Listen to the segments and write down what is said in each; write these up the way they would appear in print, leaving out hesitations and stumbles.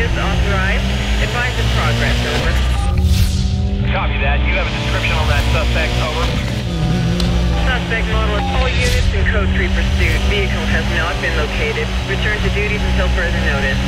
Units authorized. Advise of progress, over. Copy that. You have a description on that suspect, over. Suspect model of all units in code 3 pursuit. Vehicle has not been located. Return to duties until further notice.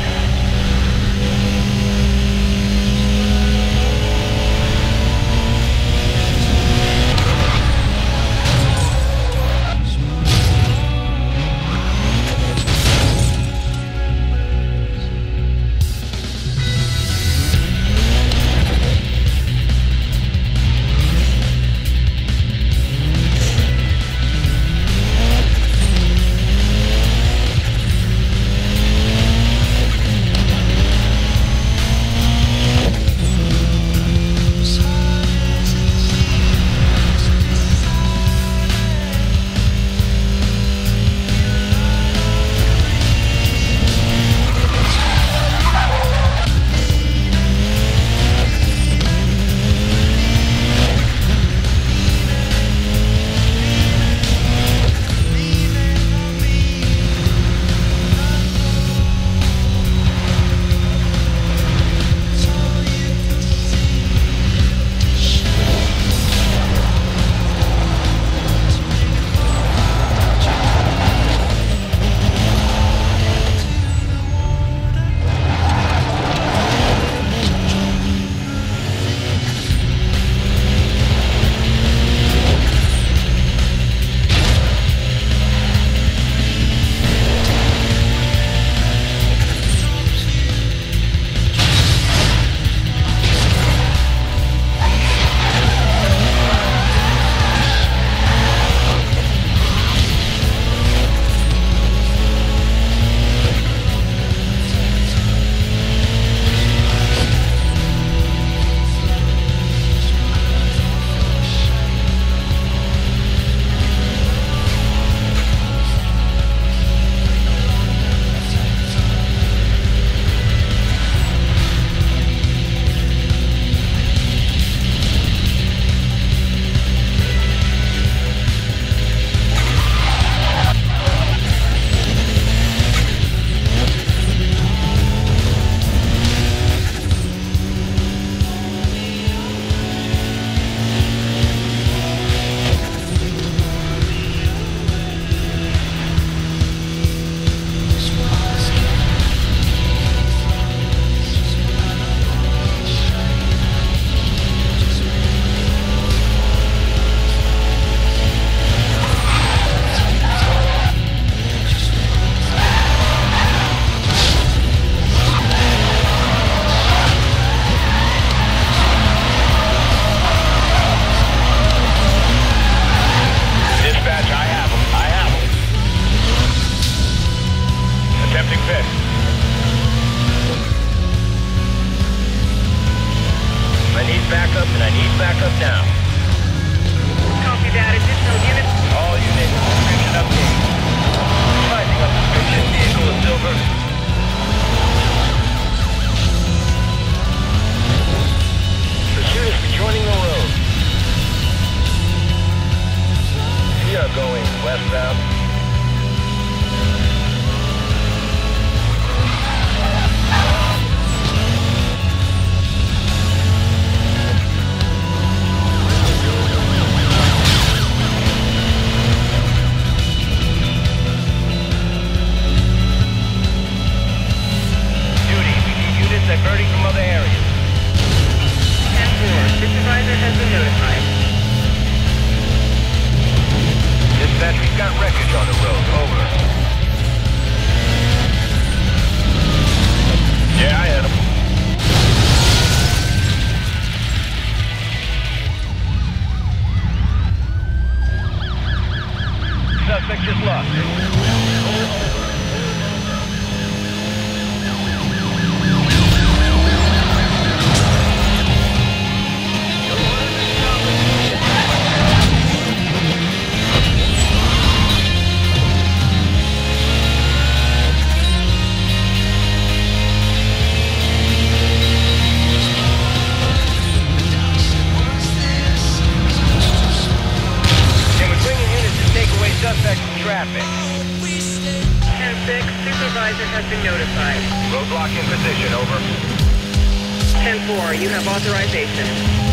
roadblock in position, over. 10-4, you have authorization.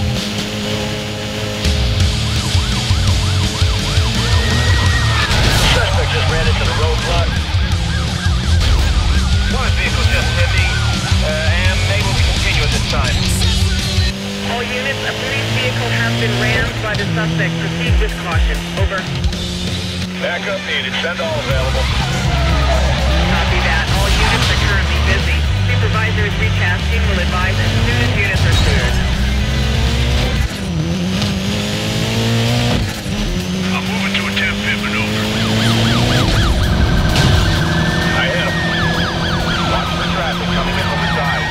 Suspect just ran into the roadblock. One vehicle just hit me, and able to continue at this time. All units, a police vehicle has been rammed by the suspect. Proceed with caution. Over. Backup needed. Send all available. Copy that. All units are currently busy. Supervisor is retasking. Will advise as soon as units are cleared. I'm moving to a 10-5 maneuver. I hit him. Watch the traffic coming in from the side.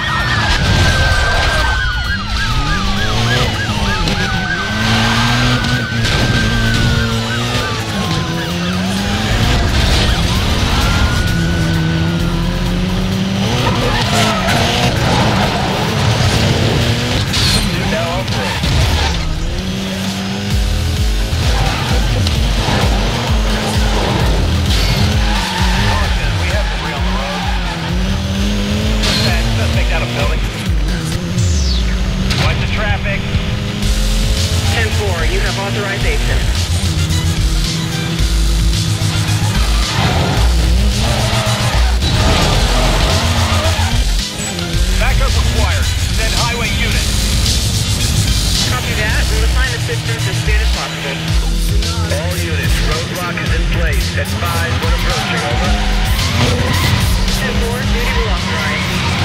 Authorization. Backup required. Send highway unit. Copy that. We'll assign assistance as soon as possible. All units, roadblock is in place. Advise when approaching, over. 10-4, duty will authorize.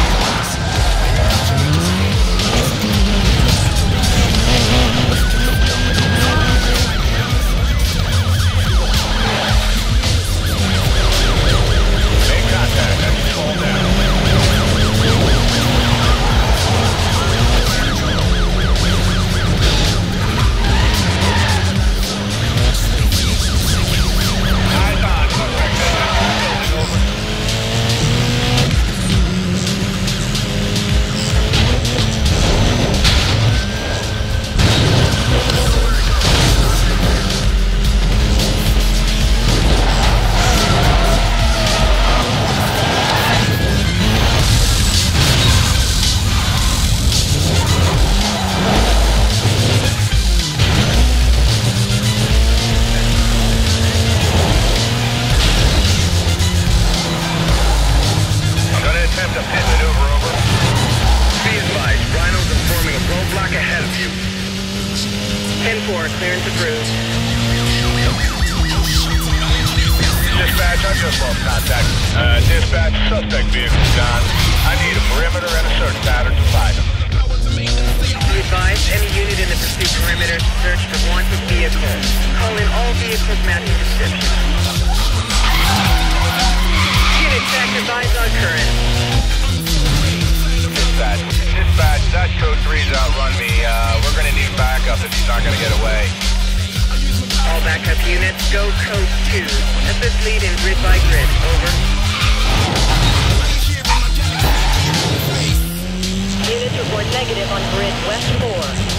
Clearance approved. Dispatch, I just lost contact. Dispatch, suspect vehicle's gone. I need a perimeter and a search pattern to find him. You advise any unit in the pursuit perimeter to search for wanted vehicle. Call in all vehicles matching description. Unit check, advise on current. Dispatch, that code 3's outrun me. We're gonna need backup if he's not gonna get away. All backup units, go code 2. Assist lead in grid by grid. Over. Units report negative on grid West 4.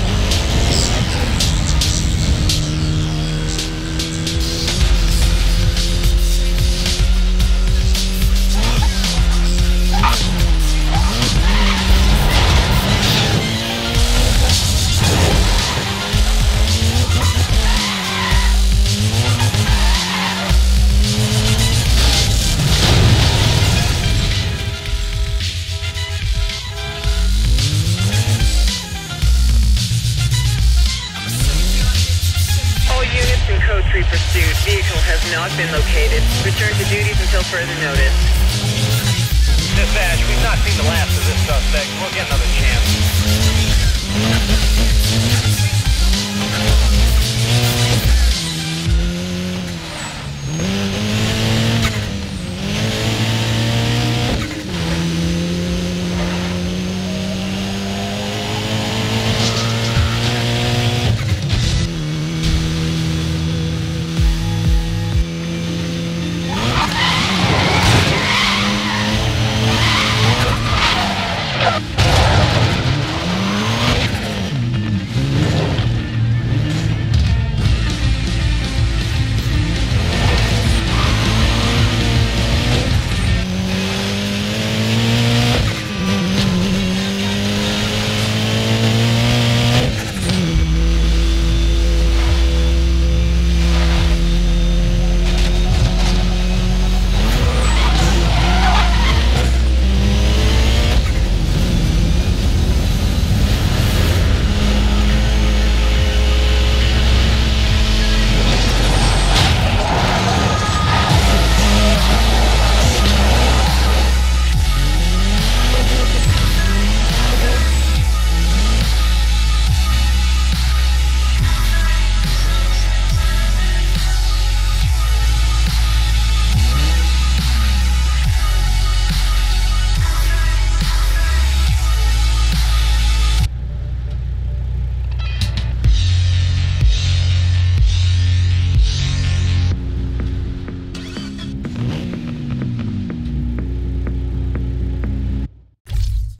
Pursuit. Vehicle has not been located. Return to duties until further notice. Dispatch, we've not seen the last of this suspect. We'll get another